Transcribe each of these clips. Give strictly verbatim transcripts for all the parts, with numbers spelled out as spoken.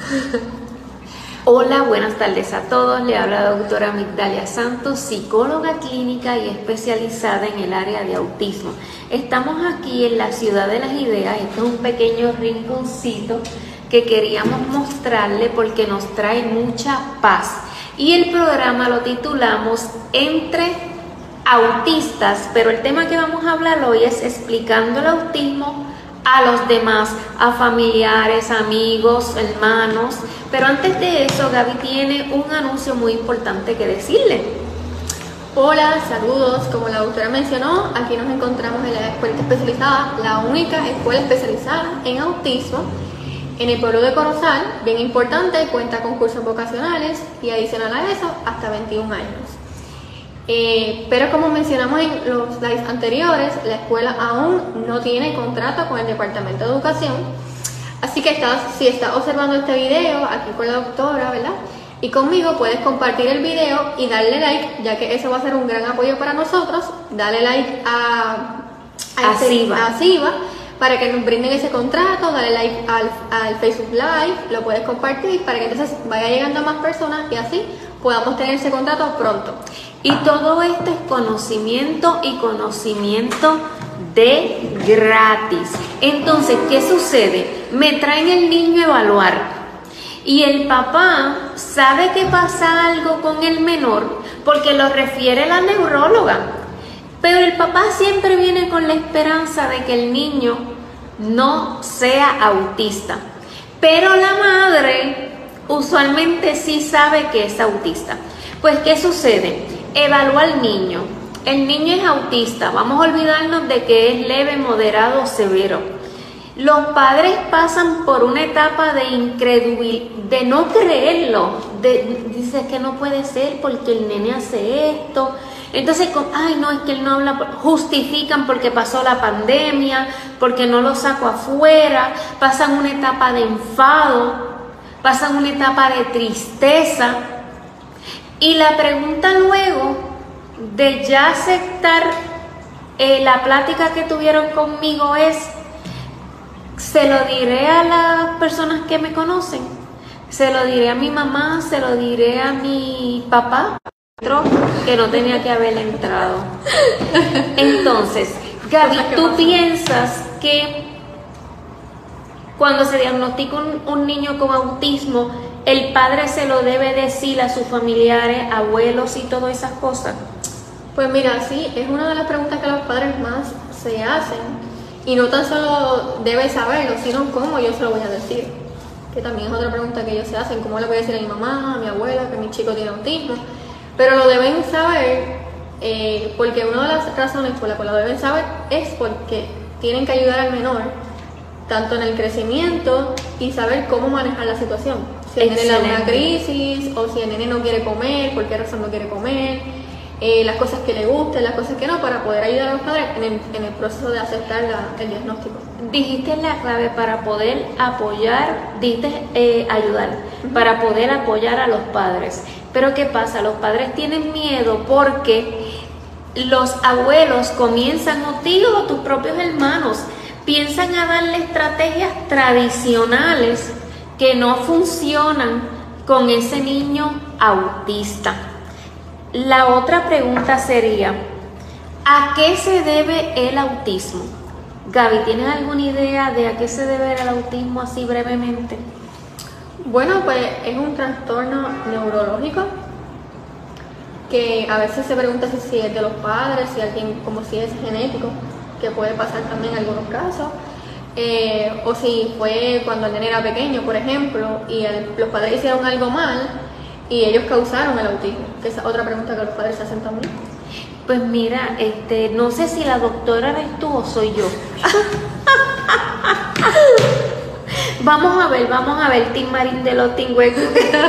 Hola, buenas tardes a todos. Le habla la doctora Migdalia Santos, psicóloga clínica y especializada en el área de autismo. Estamos aquí en la Ciudad de las Ideas. Este es un pequeño rinconcito que queríamos mostrarle porque nos trae mucha paz. Y el programa lo titulamos Entre Autistas, pero el tema que vamos a hablar hoy es explicando el autismo a los demás, a familiares, amigos, hermanos. Pero antes de eso, Gaby tiene un anuncio muy importante que decirle. Hola, saludos. Como la doctora mencionó, aquí nos encontramos en la escuela especializada, la única escuela especializada en autismo en el pueblo de Corozal. Bien importante, cuenta con cursos vocacionales y adicional a eso, hasta veintiún años. Eh, pero como mencionamos en los slides anteriores, la escuela aún no tiene contrato con el Departamento de Educación, así que estás, si estás observando este video aquí con la doctora, ¿verdad? Y conmigo, puedes compartir el video y darle like, ya que eso va a ser un gran apoyo para nosotros. Dale like a, a, a Siva. a Siva para que nos brinden ese contrato, dale like al, al Facebook Live, lo puedes compartir para que entonces vaya llegando a más personas y así podamos tener ese contrato pronto. Y todo esto es conocimiento y conocimiento de gratis. Entonces, ¿qué sucede? Me traen el niño a evaluar y el papá sabe que pasa algo con el menor porque lo refiere la neuróloga. Pero el papá siempre viene con la esperanza de que el niño no sea autista. Pero la madre usualmente sí sabe que es autista. Pues, ¿qué sucede? Evalúa al niño. El niño es autista. Vamos a olvidarnos de que es leve, moderado o severo. Los padres pasan por una etapa de incredulidad, de no creerlo. De, dice que no puede ser porque el nene hace esto. Entonces, ay no, es que él no habla. Justifican porque pasó la pandemia, porque no lo saco afuera. Pasan una etapa de enfado, pasan una etapa de tristeza. Y la pregunta luego de ya aceptar eh, la plática que tuvieron conmigo es, ¿se lo diré a las personas que me conocen? ¿Se lo diré a mi mamá? ¿Se lo diré a mi papá? Que no tenía que haber entrado. Entonces, Gaby, ¿tú piensas que cuando se diagnostica un, un niño con autismo, el padre se lo debe decir a sus familiares, abuelos y todas esas cosas? Pues mira, sí, es una de las preguntas que los padres más se hacen. Y no tan solo debe saberlo, sino cómo yo se lo voy a decir. Que también es otra pregunta que ellos se hacen. ¿Cómo le voy a decir a mi mamá, a mi abuela, que mi chico tiene autismo? Pero lo deben saber eh, porque una de las razones por las cuales lo deben saber es porque tienen que ayudar al menor tanto en el crecimiento y saber cómo manejar la situación. Si el nene le da una crisis o si el nene no quiere comer, por qué razón no quiere comer, eh, las cosas que le gusten, las cosas que no, para poder ayudar a los padres en el, en el proceso de aceptar la, el diagnóstico. Dijiste la clave para poder apoyar, dijiste eh, ayudar, uh-huh. para poder apoyar a los padres. Pero ¿qué pasa? Los padres tienen miedo porque los abuelos comienzan, o tíos o tus propios hermanos, piensan a darle estrategias tradicionales que no funcionan con ese niño autista. La otra pregunta sería, ¿a qué se debe el autismo? Gaby, ¿tienes alguna idea de a qué se debe el autismo así brevemente? Bueno, pues es un trastorno neurológico que a veces se pregunta si, si es de los padres, si alguien, como si es genético, que puede pasar también en algunos casos, eh, o si fue cuando el nene era pequeño, por ejemplo, y el, los padres hicieron algo mal y ellos causaron el autismo, que es otra pregunta que los padres se hacen también. Pues mira, este, no sé si la doctora eres tú o soy yo. Vamos a ver, vamos a ver, Tim Marín de los Team Web.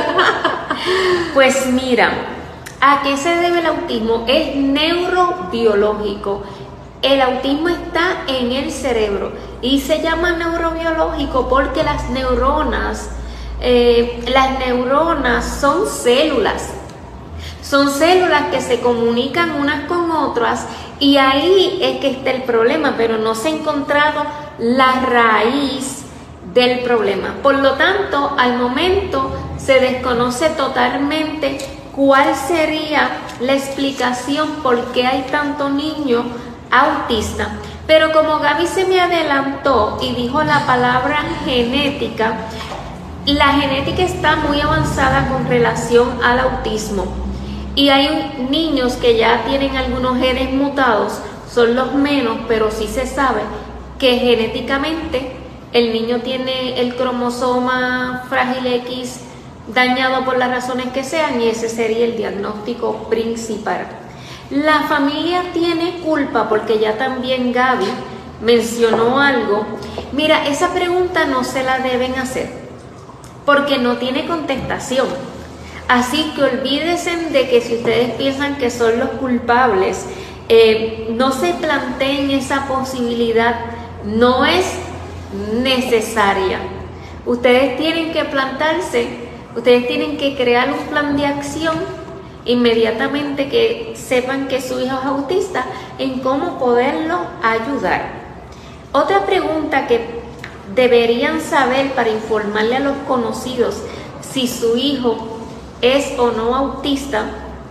Pues mira, ¿a qué se debe el autismo? Es neurobiológico. El autismo está en el cerebro y se llama neurobiológico porque las neuronas, eh, las neuronas son células. Son células que se comunican unas con otras y ahí es que está el problema, pero no se ha encontrado la raíz del problema. Por lo tanto, al momento se desconoce totalmente cuál sería la explicación por qué hay tanto niño autista. Pero como Gaby se me adelantó y dijo la palabra genética, la genética está muy avanzada con relación al autismo. Y hay niños que ya tienen algunos genes mutados, son los menos, pero sí se sabe que genéticamente el niño tiene el cromosoma frágil X dañado por las razones que sean, y ese sería el diagnóstico principal. La familia tiene culpa, porque ya también Gaby mencionó algo. Mira, esa pregunta no se la deben hacer porque no tiene contestación. Así que olvídense de que si ustedes piensan que son los culpables, eh, no se planteen esa posibilidad, no es necesaria. Ustedes tienen que plantarse, ustedes tienen que crear un plan de acción inmediatamente que sepan que su hijo es autista, en cómo poderlo ayudar. Otra pregunta que deberían saber para informarle a los conocidos si su hijo es o no autista.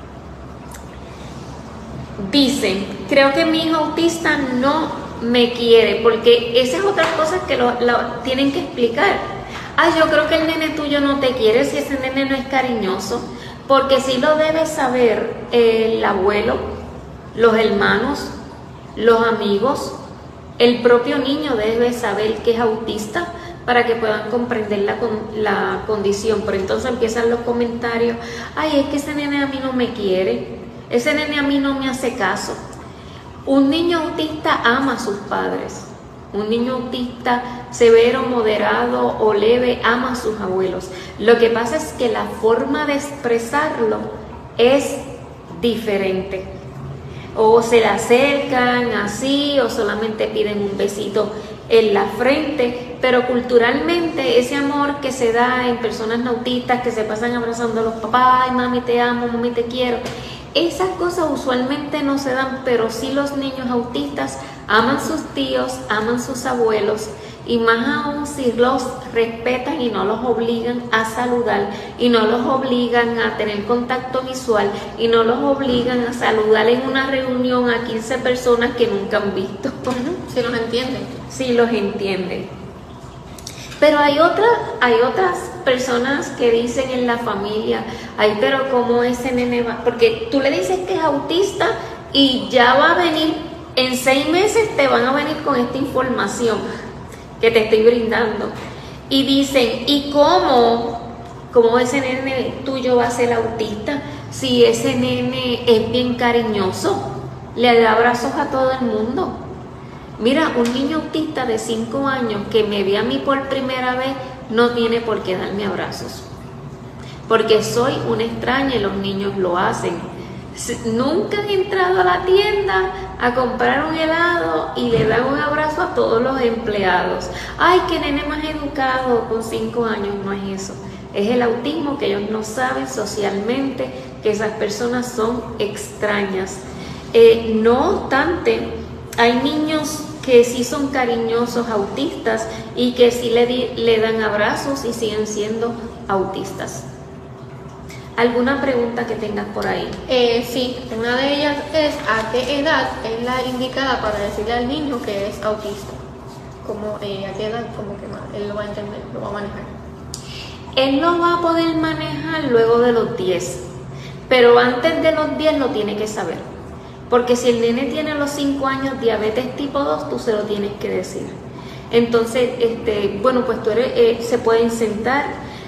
Dicen, creo que mi hijo autista no me quiere, porque esa es otra cosa que lo, lo tienen que explicar. Ah, yo creo que el nene tuyo no te quiere si ese nene no es cariñoso, porque sí lo debe saber el abuelo, los hermanos, los amigos, el propio niño debe saber que es autista para que puedan comprender la, la condición. Pero entonces empiezan los comentarios, ay, es que ese nene a mí no me quiere, ese nene a mí no me hace caso. Un niño autista ama a sus padres. Un niño autista severo, moderado o leve ama a sus abuelos. Lo que pasa es que la forma de expresarlo es diferente. O se le acercan así, o solamente piden un besito en la frente. Pero culturalmente ese amor que se da en personas no autistas, que se pasan abrazando a los papás, ay mami te amo, mami te quiero, esas cosas usualmente no se dan, pero sí los niños autistas aman sus tíos, aman sus abuelos, y más aún si los respetan y no los obligan a saludar, y no los obligan a tener contacto visual, y no los obligan a saludar en una reunión a quince personas que nunca han visto. Si los entienden. Sí los entienden. Pero hay otras, hay otras personas que dicen en la familia, ay, pero ¿cómo ese nene va? Porque tú le dices que es autista y ya va a venir, en seis meses te van a venir con esta información que te estoy brindando. Y dicen, ¿y cómo? ¿Cómo ese nene tuyo va a ser autista? Si ese nene es bien cariñoso, le da abrazos a todo el mundo. Mira, un niño autista de cinco años que me ve a mí por primera vez no tiene por qué darme abrazos, porque soy una extraña y los niños lo hacen. Nunca han entrado a la tienda a comprar un helado y le dan un abrazo a todos los empleados. Ay, qué nene más educado con cinco años. No es eso, es el autismo, que ellos no saben socialmente que esas personas son extrañas. Eh, no obstante, hay niños que sí son cariñosos autistas y que sí le, di, le dan abrazos y siguen siendo autistas. ¿Alguna pregunta que tengas por ahí? Eh, sí, una de ellas es ¿a qué edad es la indicada para decirle al niño que es autista? Como, eh, ¿a qué edad? Como que él lo va a entender, lo va a manejar. Él lo va a poder manejar luego de los diez, pero antes de los diez lo tiene que saber. Porque si el nene tiene a los cinco años diabetes tipo dos, tú se lo tienes que decir. Entonces, este, bueno, pues tú eres, eh, se pueden sentar,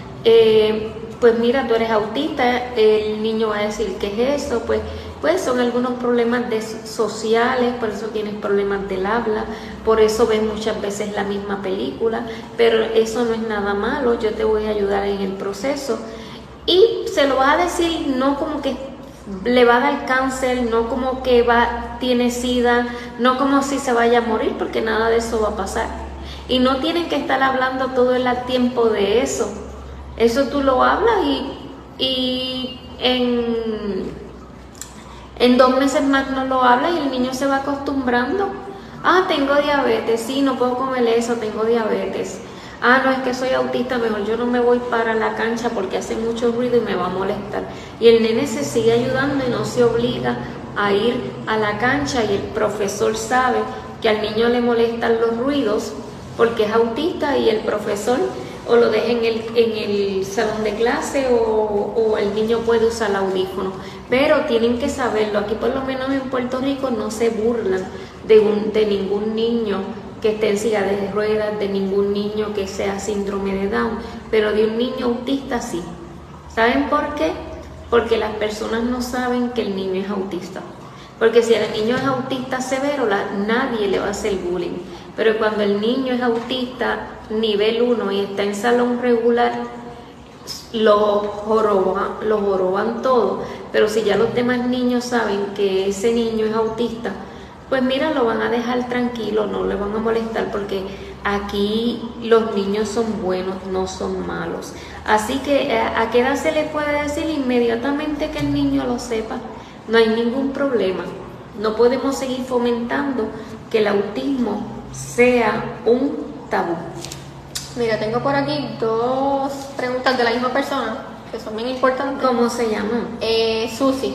eh, pues mira, tú eres autista, el niño va a decir, ¿qué es eso? Pues, pues son algunos problemas de sociales, por eso tienes problemas del habla, por eso ves muchas veces la misma película, pero eso no es nada malo, yo te voy a ayudar en el proceso. Y se lo va a decir no como que le va a dar cáncer, no como que va, tiene sida, no como si se vaya a morir, porque nada de eso va a pasar. Y no tienen que estar hablando todo el tiempo de eso. Eso tú lo hablas y, y en, en dos meses más no lo hablas y el niño se va acostumbrando. Ah, tengo diabetes, sí, no puedo comer eso, tengo diabetes. Ah, no, es que soy autista, mejor yo no me voy para la cancha porque hace mucho ruido y me va a molestar. Y el nene se sigue ayudando y no se obliga a ir a la cancha, y el profesor sabe que al niño le molestan los ruidos porque es autista, y el profesor o lo deja en el, en el salón de clase o, o el niño puede usar el audífono. Pero tienen que saberlo. Aquí por lo menos en Puerto Rico no se burlan de, un, de ningún niño que esté en silla de ruedas, de ningún niño que sea síndrome de Down, pero de un niño autista sí. ¿Saben por qué? Porque las personas no saben que el niño es autista. Porque si el niño es autista severo, la, nadie le va a hacer bullying. Pero cuando el niño es autista nivel uno y está en salón regular, lo joroban, lo joroban todo. Pero si ya los demás niños saben que ese niño es autista, pues mira, lo van a dejar tranquilo, no le van a molestar, porque aquí los niños son buenos, no son malos. Así que, ¿a qué edad se le puede decir? Inmediatamente que el niño lo sepa, no hay ningún problema. No podemos seguir fomentando que el autismo sea un tabú. Mira, tengo por aquí dos preguntas de la misma persona que son bien importantes. ¿Cómo se llama? Eh, Susi.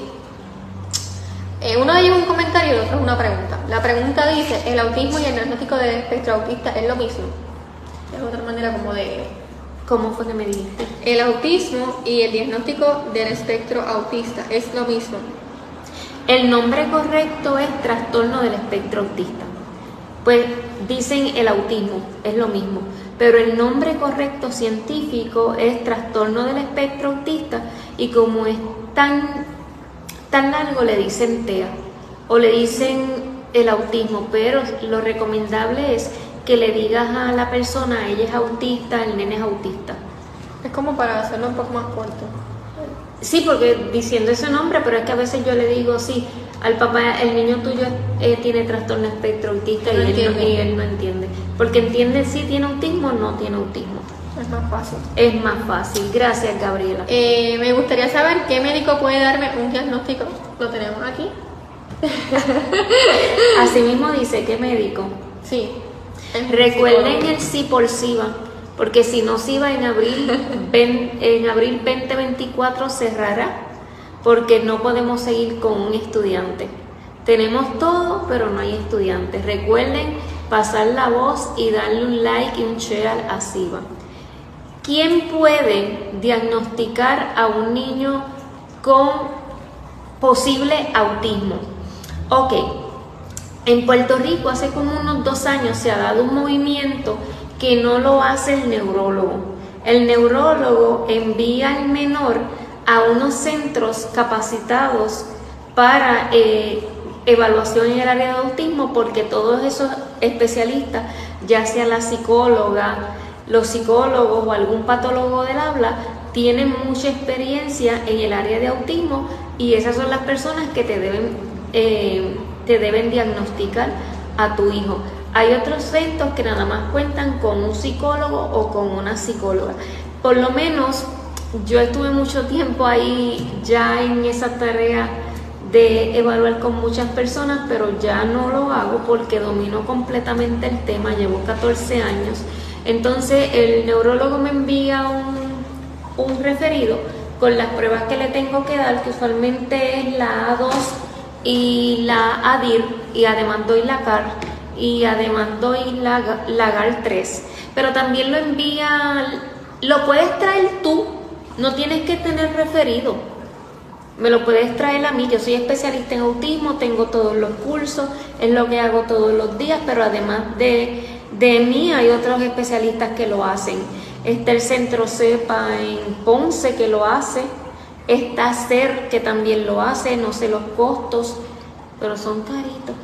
Eh, uno de ellos es un comentario y el otro es una pregunta. La pregunta dice: ¿el autismo y el diagnóstico del espectro autista es lo mismo? Es otra manera como de... ¿Cómo fue que me dijiste? El autismo y el diagnóstico del espectro autista es lo mismo. El nombre correcto es trastorno del espectro autista. Pues dicen el autismo, es lo mismo, pero el nombre correcto científico es trastorno del espectro autista, y como es tan, tan largo le dicen T E A o le dicen el autismo, pero lo recomendable es que le digas a la persona: ella es autista, el nene es autista. Es como para hacerlo un poco más corto. Sí, porque diciendo ese nombre, pero es que a veces yo le digo, sí, al papá, el niño tuyo eh, tiene trastorno espectro autista, y, no él no, y él no entiende. Porque entiende si tiene autismo o no tiene autismo. Es más fácil. Es más fácil. Gracias, Gabriela. Eh, me gustaría saber qué médico puede darme un diagnóstico. Lo tenemos aquí. Así mismo dice, ¿qué médico? Sí. Recuerden el sí por SIVA, porque si no SIVA en abril, en abril veinte veinticuatro cerrará, porque no podemos seguir con un estudiante. Tenemos todo, pero no hay estudiantes. Recuerden pasar la voz y darle un like y un share a SIVA. ¿Quién puede diagnosticar a un niño con posible autismo? Ok, en Puerto Rico hace como unos dos años se ha dado un movimiento que no lo hace el neurólogo. El neurólogo envía al menor a unos centros capacitados para eh, evaluación en el área de autismo, porque todos esos especialistas, ya sea la psicóloga, los psicólogos o algún patólogo del habla, tienen mucha experiencia en el área de autismo, y esas son las personas que te deben, eh, te deben diagnosticar a tu hijo. Hay otros centros que nada más cuentan con un psicólogo o con una psicóloga. Por lo menos yo estuve mucho tiempo ahí ya en esa tarea de evaluar con muchas personas, pero ya no lo hago porque domino completamente el tema, llevo catorce años. Entonces el neurólogo me envía un, un referido con las pruebas que le tengo que dar, que usualmente es la A dos y la A D I R, y además doy la C A R, y además doy la, la G A R tres, pero también lo envía, lo puedes traer tú, no tienes que tener referido, me lo puedes traer a mí. Yo soy especialista en autismo, tengo todos los cursos, es lo que hago todos los días, pero además de, de mí hay otros especialistas que lo hacen. Está el Centro CEPA en Ponce que lo hace, está CER que también lo hace, no sé los costos, pero son caritos.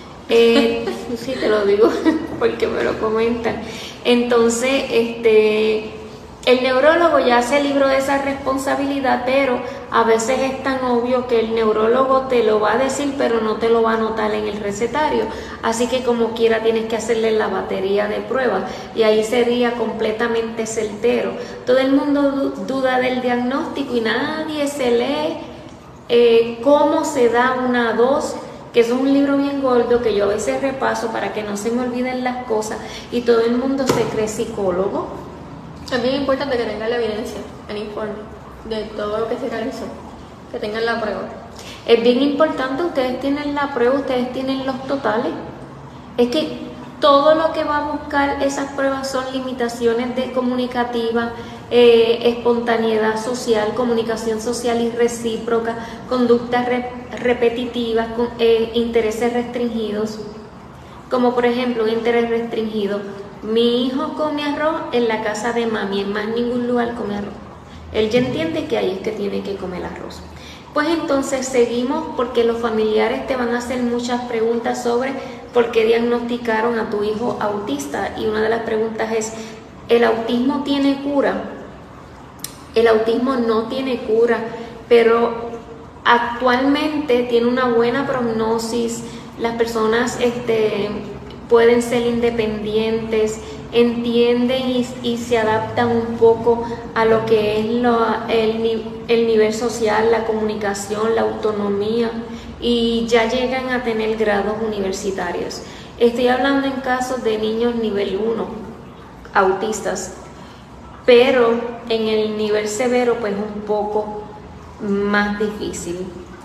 Eh, sí, te lo digo porque me lo comentan. Entonces, este, el neurólogo ya se libró de esa responsabilidad, pero a veces es tan obvio que el neurólogo te lo va a decir, pero no te lo va a anotar en el recetario. Así que como quiera tienes que hacerle la batería de pruebas, y ahí sería completamente certero. Todo el mundo duda del diagnóstico y nadie se lee eh, cómo se da una dos que eso es un libro bien gordo que yo a veces repaso para que no se me olviden las cosas y todo el mundo se cree psicólogo. Es bien importante que tengan la evidencia, el informe de todo lo que se realizó, que tengan la prueba. Es bien importante, ustedes tienen la prueba, ustedes tienen los totales. Es que todo lo que va a buscar esas pruebas son limitaciones de comunicativa, eh, espontaneidad social, comunicación social y recíproca, conductas re repetitivas, con, eh, intereses restringidos. Como por ejemplo, un interés restringido. Mi hijo come arroz en la casa de mami, en más ningún lugar come arroz. Él ya entiende que ahí es que tiene que comer arroz. Pues entonces seguimos porque los familiares te van a hacer muchas preguntas sobre por qué diagnosticaron a tu hijo autista. Y una de las preguntas es, ¿el autismo tiene cura? El autismo no tiene cura, pero actualmente tiene una buena prognosis. Las personas este, pueden ser independientes, entienden y, y se adaptan un poco a lo que es lo, el, el nivel social, la comunicación, la autonomía, y ya llegan a tener grados universitarios. Estoy hablando en casos de niños nivel uno, autistas, pero en el nivel severo pues un poco más difícil.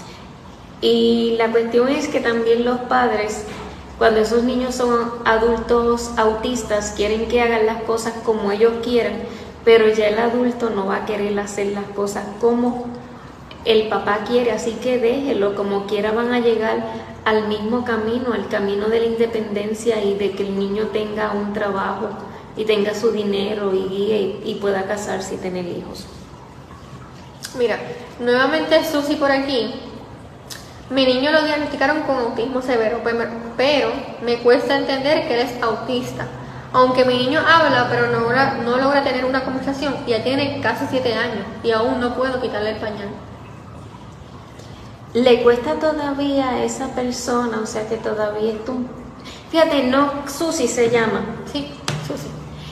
Y la cuestión es que también los padres, cuando esos niños son adultos autistas, quieren que hagan las cosas como ellos quieran, pero ya el adulto no va a querer hacer las cosas como el papá quiere, así que déjelo, como quiera van a llegar al mismo camino, al camino de la independencia y de que el niño tenga un trabajo y tenga su dinero y guíe y, y pueda casarse y tener hijos. Mira, nuevamente Susi por aquí. Mi niño lo diagnosticaron con autismo severo, pero me cuesta entender que él es autista. Aunque mi niño habla, pero no logra, no logra tener una conversación, ya tiene casi siete años y aún no puedo quitarle el pañal. Le cuesta todavía a esa persona, o sea que todavía es tú. Fíjate, no, Susi se llama. Sí, Susi.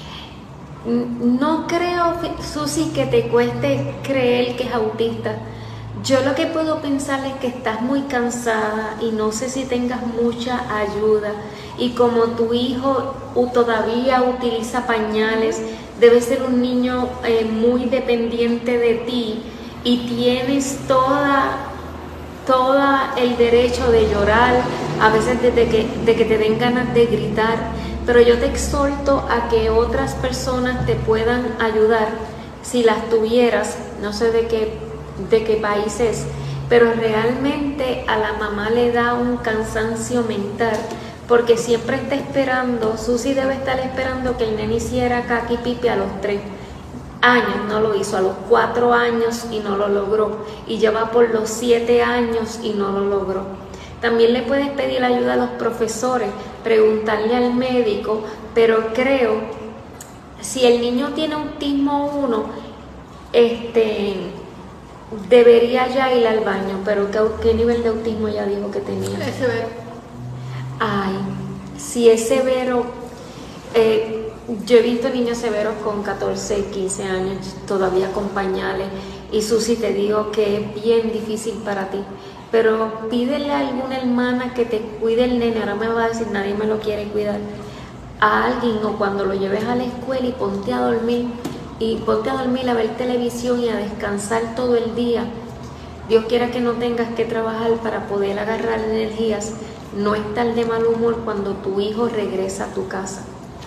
No creo, Susi, que te cueste creer que es autista. Yo lo que puedo pensar es que estás muy cansada y no sé si tengas mucha ayuda. Y como tu hijo todavía utiliza pañales, debe ser un niño eh, muy dependiente de ti y tienes toda, toda el derecho de llorar, a veces desde que, de que te den ganas de gritar. Pero yo te exhorto a que otras personas te puedan ayudar si las tuvieras, no sé de qué de qué país es, pero realmente a la mamá le da un cansancio mental porque siempre está esperando. Susi debe estar esperando que el nene hiciera caca y pipi a los tres años, no lo hizo, a los cuatro años y no lo logró, y ya va por los siete años y no lo logró. También le puedes pedir ayuda a los profesores, preguntarle al médico, pero creo, si el niño tiene autismo uno, este... debería ya ir al baño, pero ¿qué, qué nivel de autismo ya dijo que tenía? Es severo. Ay, si es severo, eh, yo he visto niños severos con catorce, quince años, todavía con pañales, y Susi, te digo que es bien difícil para ti, pero pídele a alguna hermana que te cuide el nene. Ahora me va a decir, nadie me lo quiere cuidar, a alguien, o cuando lo lleves a la escuela y ponte a dormir, y ponte a dormir, a ver televisión y a descansar todo el día. Dios quiera que no tengas que trabajar para poder agarrar energías, no estar de mal humor cuando tu hijo regresa a tu casa.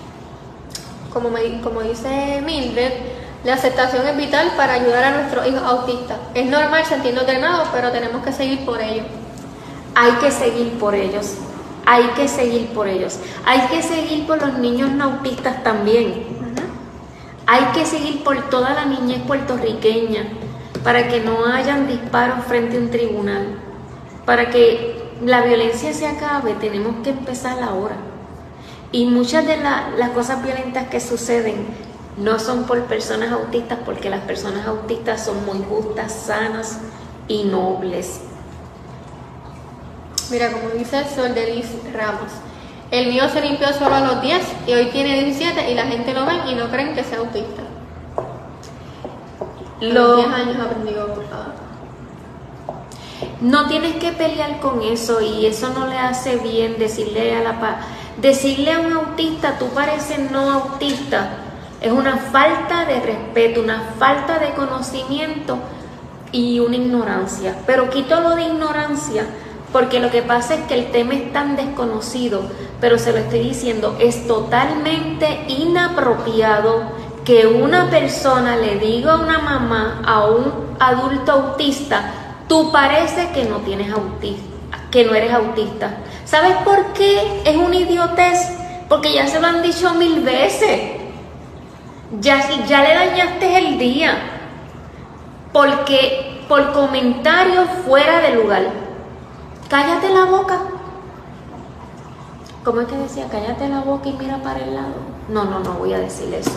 Como, me, como dice Mildred, la aceptación es vital para ayudar a nuestros hijos autistas. Es normal sentirnos drenados, pero tenemos que seguir por ellos. Hay que seguir por ellos, hay que seguir por ellos. Hay que seguir por los niños no autistas también. Hay que seguir por toda la niñez puertorriqueña para que no hayan disparos frente a un tribunal. Para que la violencia se acabe, tenemos que empezar ahora. Y muchas de la, las cosas violentas que suceden no son por personas autistas, porque las personas autistas son muy justas, sanas y nobles. Mira, como dice Soldelis Ramos, el mío se limpió solo a los diez y hoy tiene diecisiete y la gente lo ve y no creen que sea autista. A los diez años aprendió a... no tienes que pelear con eso y eso no le hace bien decirle a la pa decirle a un autista, tú pareces no autista, es una falta de respeto, una falta de conocimiento y una ignorancia. Pero quito lo de ignorancia porque lo que pasa es que el tema es tan desconocido, pero se lo estoy diciendo, es totalmente inapropiado que una persona le diga a una mamá, a un adulto autista, tú parece que no tienes autismo, que no eres autista. ¿Sabes por qué es una idiotez? Porque ya se lo han dicho mil veces. Ya, ya le dañaste el día. Porque por comentarios fuera de lugar. Cállate la boca. ¿Cómo es que decía? Cállate la boca y mira para el lado. No, no, no voy a decir eso.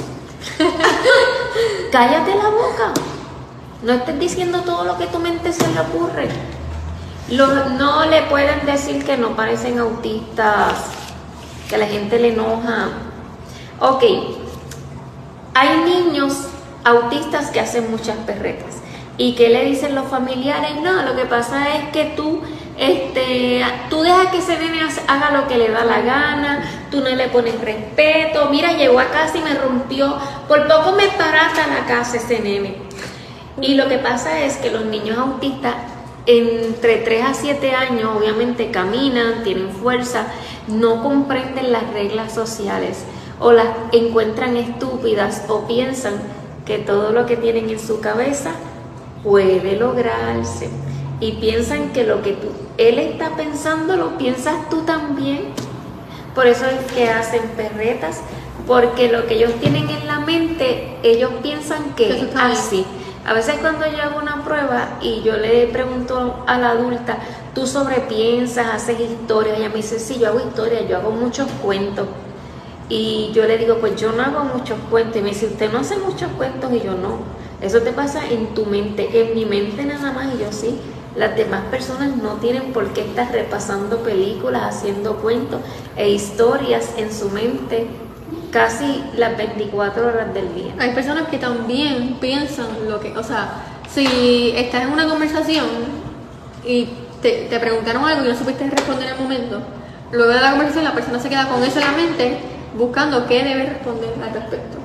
Cállate la boca. No estés diciendo todo lo que tu mente se le ocurre. Lo, no le pueden decir que no parecen autistas, que a la gente le enoja. Ok, hay niños autistas que hacen muchas perretas. ¿Y qué le dicen los familiares? No, lo que pasa es que tú, este, tú dejas que ese nene haga lo que le da la gana, tú no le pones respeto. Mira, llegó a casa y me rompió, por poco me parata la casa ese nene. Y lo que pasa es que los niños autistas entre tres a siete años obviamente caminan, tienen fuerza, no comprenden las reglas sociales o las encuentran estúpidas o piensan que todo lo que tienen en su cabeza puede lograrse y piensan que lo que tú, él está pensando lo piensas tú también. Por eso es que hacen perretas, porque lo que ellos tienen en la mente, ellos piensan que es así. A veces cuando yo hago una prueba y yo le pregunto a la adulta, ¿tú sobrepiensas, haces historias? Ella me dice, sí, yo hago historias, yo hago muchos cuentos. Y yo le digo, pues yo no hago muchos cuentos. Y me dice, usted no hace muchos cuentos. Y yo, no, eso te pasa en tu mente, en mi mente nada más. Y yo, sí, las demás personas no tienen por qué estar repasando películas, haciendo cuentos e historias en su mente casi las veinticuatro horas del día. Hay personas que también piensan lo que, o sea, si estás en una conversación y te, te preguntaron algo y no supiste responder en el momento, luego de la conversación la persona se queda con eso en la mente buscando qué debe responder al respecto.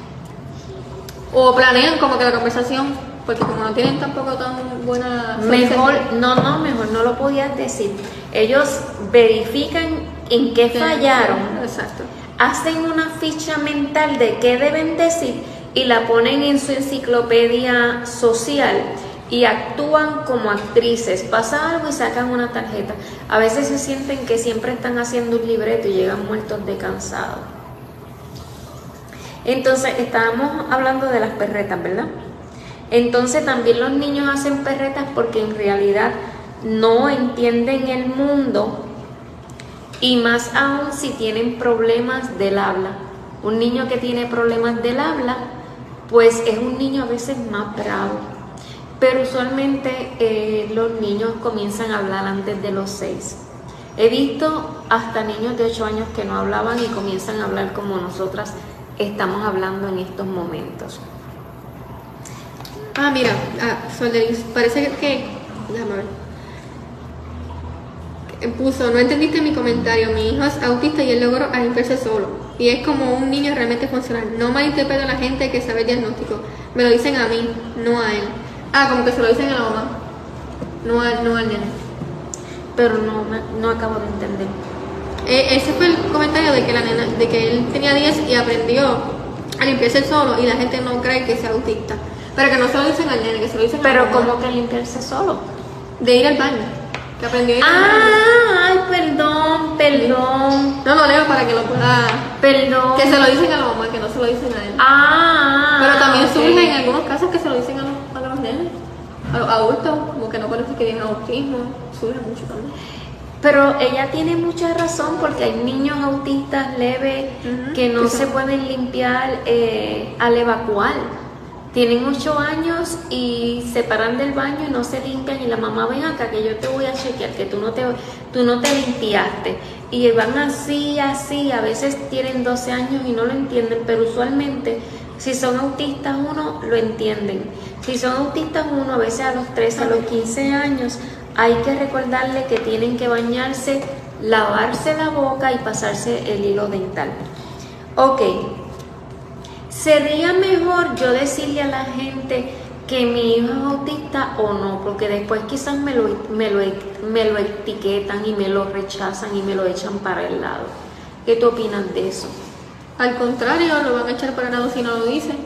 O planean como que la conversación, porque como no tienen tampoco tan buena... Mejor, no, no, mejor no lo podías decir. Ellos verifican en qué fallaron. Exacto. Hacen una ficha mental de qué deben decir y la ponen en su enciclopedia social y actúan como actrices. Pasa algo y sacan una tarjeta. A veces se sienten que siempre están haciendo un libreto y llegan muertos de cansado. Entonces, estábamos hablando de las perretas, ¿verdad? Entonces también los niños hacen perretas porque en realidad no entienden el mundo. Y más aún si tienen problemas del habla. Un niño que tiene problemas del habla, pues es un niño a veces más bravo. Pero usualmente eh, los niños comienzan a hablar antes de los seis. He visto hasta niños de ocho años que no hablaban y comienzan a hablar como nosotras estamos hablando en estos momentos. Ah, mira, ah, Solderis, parece que... Déjame ver. Puso, no entendiste mi comentario, mi hijo es autista y él logró limpiarse solo y es como un niño realmente funcional. No malinterpreto a la gente que sabe el diagnóstico, me lo dicen a mí, no a él. Ah, como que se lo dicen a la mamá, no, a, no al nene. Pero no, no acabo de entender. Eh, ese fue el comentario de que la nena, de que él tenía diez y aprendió a limpiarse solo y la gente no cree que sea autista, pero que no se lo dicen al nene, que se lo dicen a la mamá. Pero ¿cómo que limpiarse solo? De ir al baño. Que aprendió a ir ah, ay, perdón, perdón. No, no leo para que lo pueda. Perdón. Que se lo dicen a la mamá, que no se lo dicen a él. Ah. Pero también okay. surge en algunos casos que se lo dicen a los, a los nenes, a los adultos, como que no parece que tienen autismo. Surge mucho también. Pero ella tiene mucha razón porque hay niños autistas leves uh-huh, que no se pueden limpiar eh, al evacuar. Tienen ocho años y se paran del baño y no se limpian y la mamá, ven acá que yo te voy a chequear que tú no te, tú no te limpiaste. Y van así, así, a veces tienen doce años y no lo entienden, pero usualmente si son autistas uno lo entienden. Si son autistas uno, a veces a los trece, a los quince años, hay que recordarle que tienen que bañarse, lavarse la boca y pasarse el hilo dental. Ok, sería mejor yo decirle a la gente que mi hijo es autista o no, porque después quizás me lo, me lo, me lo etiquetan y me lo rechazan y me lo echan para el lado. ¿Qué tú opinas de eso? Al contrario, lo van a echar para el lado si no lo dicen.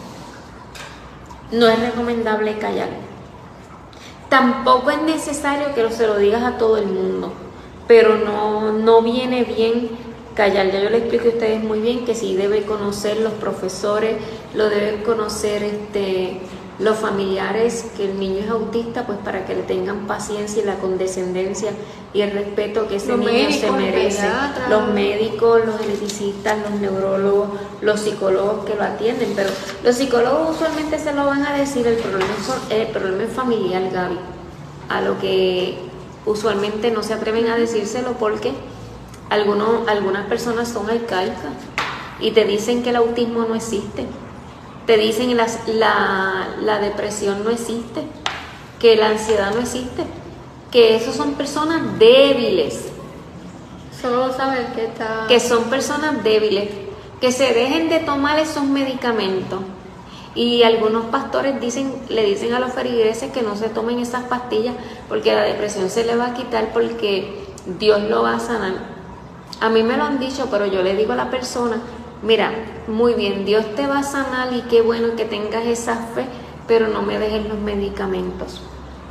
No es recomendable callar. Tampoco es necesario que se lo digas a todo el mundo, pero no, no viene bien callar. Ya yo le expliqué a ustedes muy bien que sí debe conocer los profesores, lo deben conocer este, los familiares, que el niño es autista, pues para que le tengan paciencia y la condescendencia y el respeto que ese Los niño médicos, se merece. pediatras. Los médicos, los geneticistas, los neurólogos, los psicólogos que lo atienden, pero los psicólogos usualmente se lo van a decir. El problema es, el problema es familiar, Gaby, a lo que usualmente no se atreven a decírselo porque algunos, algunas personas son arcaicas y te dicen que el autismo no existe, te dicen la, la, la depresión no existe, que la ansiedad no existe, que esos son personas débiles, Solo saber que está... que son personas débiles, que se dejen de tomar esos medicamentos. Y algunos pastores dicen, le dicen a los feligreses que no se tomen esas pastillas porque la depresión se le va a quitar, porque Dios lo va a sanar. A mí me lo han dicho, pero yo le digo a la persona, mira, muy bien, Dios te va a sanar y qué bueno que tengas esa fe, pero no me dejes los medicamentos.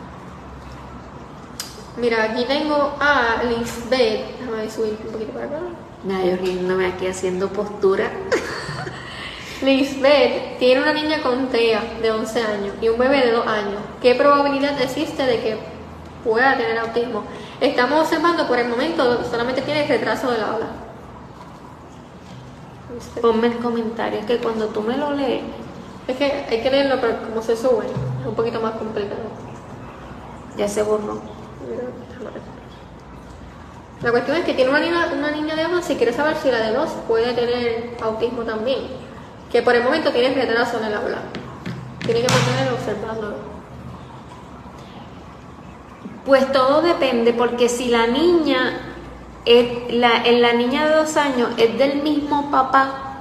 Mira, aquí tengo a Lisbeth. Déjame subir un poquito para acá. Nada, yo riéndome aquí haciendo postura. Lisbeth tiene una niña con T E A de once años y un bebé de dos años. ¿Qué probabilidad existe de que pueda tener autismo? Estamos observando por el momento solamente tiene retraso del habla. Ponme en comentarios que cuando tú me lo lees, Es que hay que leerlo, pero como se sube, es un poquito más complicado. ya se borró. La cuestión es que tiene una niña, una niña de dos y quiere saber si la de dos puede tener autismo también. Que por el momento tiene retraso en el habla. Tiene que mantener observándolo. Pues todo depende, porque si la niña, es, la, en la niña de dos años es del mismo papá,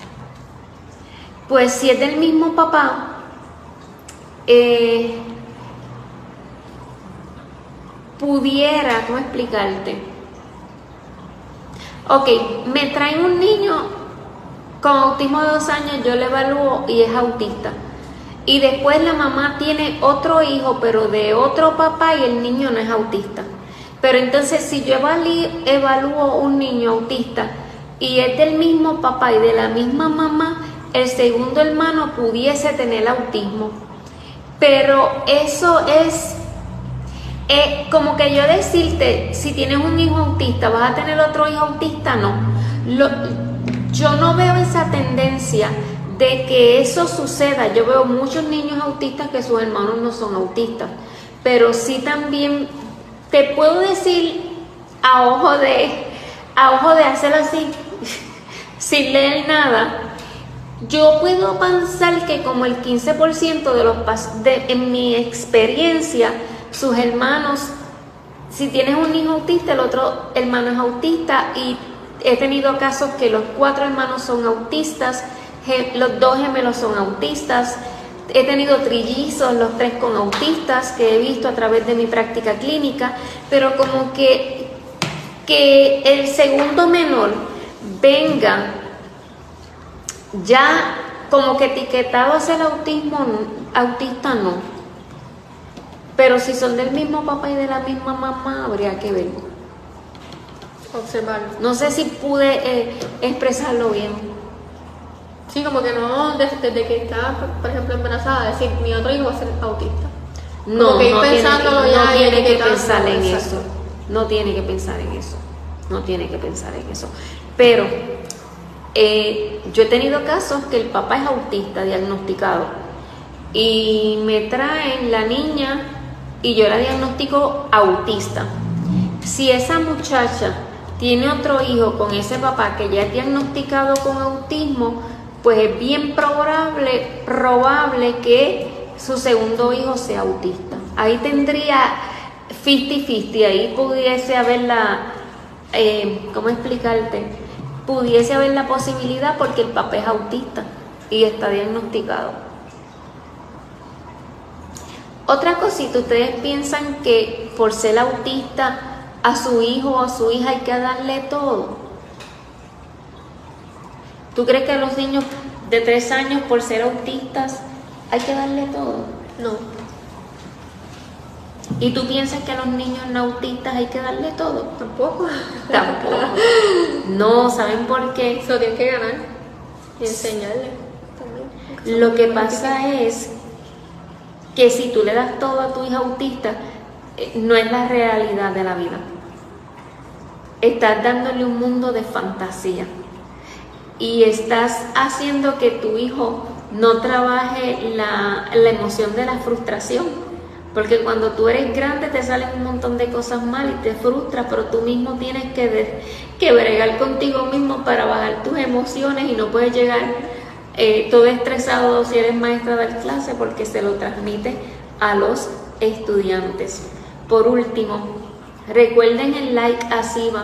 pues si es del mismo papá, eh, pudiera, ¿cómo explicarte? Ok, me traen un niño con autismo de dos años, yo le evalúo y es autista. Y después la mamá tiene otro hijo, pero de otro papá, y el niño no es autista. Pero entonces si yo evalúo un niño autista y es del mismo papá y de la misma mamá, el segundo hermano pudiese tener autismo. Pero eso es eh, como que yo decirte, si tienes un hijo autista, ¿vas a tener otro hijo autista? No. Lo, yo no veo esa tendencia de que eso suceda. Yo veo muchos niños autistas que sus hermanos no son autistas, pero sí también te puedo decir a ojo de a ojo de hacer así sin leer nada, yo puedo pensar que como el quince por ciento de los de, en mi experiencia, sus hermanos, si tienes un hijo autista, el otro hermano es autista, y he tenido casos que los cuatro hermanos son autistas, los dos gemelos son autistas, he tenido trillizos, los tres con autistas, que he visto a través de mi práctica clínica, pero como que, que el segundo menor venga ya como que etiquetado hacia el autismo, autista no. Pero si son del mismo papá y de la misma mamá, habría que ver. Observarlo. No sé si pude eh, expresarlo bien. Sí, como que no, desde, desde que está, por ejemplo, embarazada, decir, mi otro hijo va a ser autista. No, como que ir no pensándolo tiene, ya no y tiene que etiquetando, pensar en exacto. eso. No tiene que pensar en eso. No tiene que pensar en eso. Pero eh, yo he tenido casos que el papá es autista, diagnosticado, y me traen la niña y yo la diagnostico autista. Si esa muchacha tiene otro hijo con ese papá que ya es diagnosticado con autismo, pues es bien probable, probable que su segundo hijo sea autista. Ahí tendría cincuenta cincuenta, ahí pudiese haber la, eh, ¿cómo explicarte? Pudiese haber la posibilidad porque el papá es autista y está diagnosticado. Otra cosita, ¿ustedes piensan que por ser autista a su hijo o a su hija hay que darle todo? ¿Tú crees que a los niños de tres años por ser autistas hay que darle todo? No. ¿Y tú piensas que a los niños no autistas hay que darle todo? Tampoco. Tampoco. No, ¿saben por qué? Eso tienen que ganar y enseñarle también. Lo que pasa es que si tú le das todo a tu hija autista, eh, no es la realidad de la vida. Estás dándole un mundo de fantasía y estás haciendo que tu hijo no trabaje la, la emoción de la frustración, porque cuando tú eres grande te salen un montón de cosas mal y te frustras, pero tú mismo tienes que, de, que bregar contigo mismo para bajar tus emociones y no puedes llegar eh, todo estresado si eres maestra de clase, porque se lo transmite a los estudiantes. Por último, recuerden el like a Siva.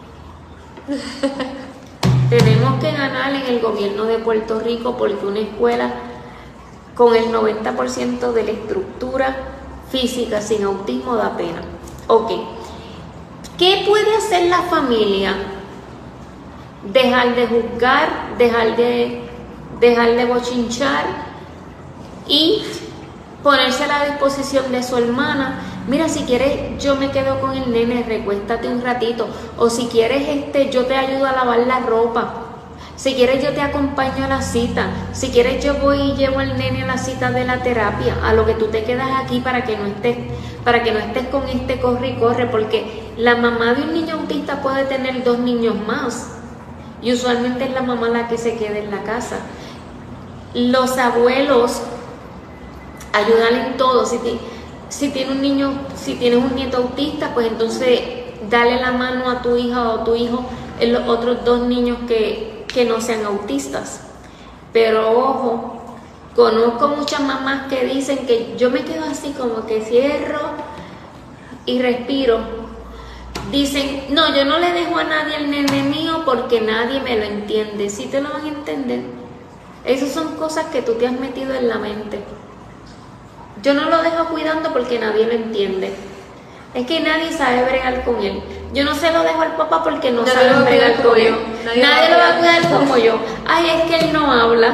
Tenemos que ganar en el gobierno de Puerto Rico porque una escuela con el noventa por ciento de la estructura física sin autismo da pena. Ok, ¿qué puede hacer la familia? Dejar de juzgar, dejar de, dejar de bochinchar y ponerse a la disposición de su hermana. Mira, si quieres yo me quedo con el nene, recuéstate un ratito, o si quieres este yo te ayudo a lavar la ropa, si quieres yo te acompaño a la cita, si quieres yo voy y llevo al nene a la cita de la terapia, a lo que tú te quedas aquí para que no estés, para que no estés con este corre y corre, porque la mamá de un niño autista puede tener dos niños más y usualmente es la mamá la que se queda en la casa. Los abuelos ayudan en todo. Si te, Si tienes un niño, si tienes un nieto autista, pues entonces dale la mano a tu hija o tu hijo en los otros dos niños que, que no sean autistas. Pero ojo, conozco muchas mamás que dicen que yo me quedo así como que cierro y respiro. Dicen, no, yo no le dejo a nadie el nene mío porque nadie me lo entiende. ¿Sí te lo van a entender? Esas son cosas que tú te has metido en la mente. Yo no lo dejo cuidando porque nadie lo entiende. Es que nadie sabe bregar con él. Yo no se lo dejo al papá porque no Nadie sabe lo va a bregar cuidar con como él. yo. Nadie Nadie lo lo va va a a cuidar como yo. Ay, es que él no habla.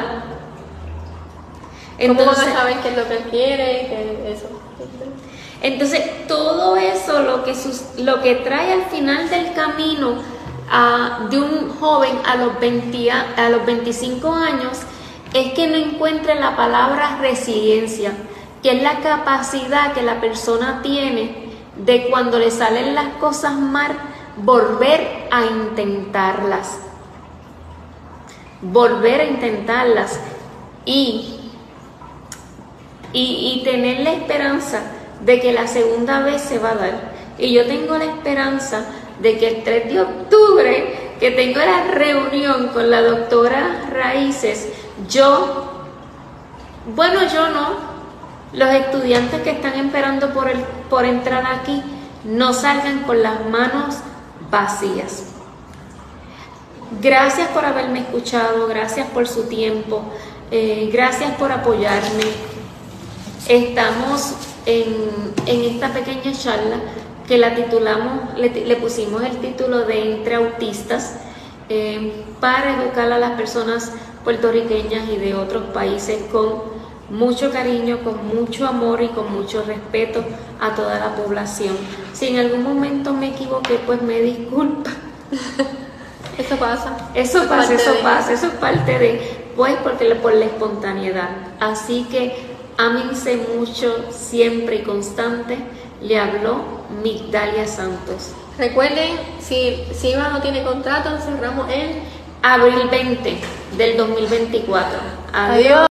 ¿Cómo van Entonces, a saber qué es lo que él quiere? Que eso. entonces todo eso lo que, sus, lo que trae al final del camino uh, de un joven a los, veinte, a los veinticinco años es que no encuentre la palabra resiliencia, que es la capacidad que la persona tiene de cuando le salen las cosas mal, volver a intentarlas. Volver a intentarlas y, y, y tener la esperanza de que la segunda vez se va a dar. Y yo tengo la esperanza de que el tres de octubre, que tengo la reunión con la doctora Raíces, yo, bueno, yo no, los estudiantes que están esperando por, el, por entrar aquí no salgan con las manos vacías. Gracias por haberme escuchado, gracias por su tiempo, eh, gracias por apoyarme. Estamos en, en esta pequeña charla que la titulamos, le, le pusimos el título de Entre Autistas, eh, para educar a las personas puertorriqueñas y de otros países con mucho cariño, con mucho amor y con mucho respeto a toda la población. Si en algún momento me equivoqué, pues me disculpa. Eso pasa. Eso Es pasa, parte eso de- pasa, eso es parte de, pues porque por la espontaneidad. Así que ámense mucho, siempre y constante. Le habló Migdalia Santos. Recuerden, si Siva no tiene contrato, cerramos en Abril veinte del dos mil veinticuatro. Adiós.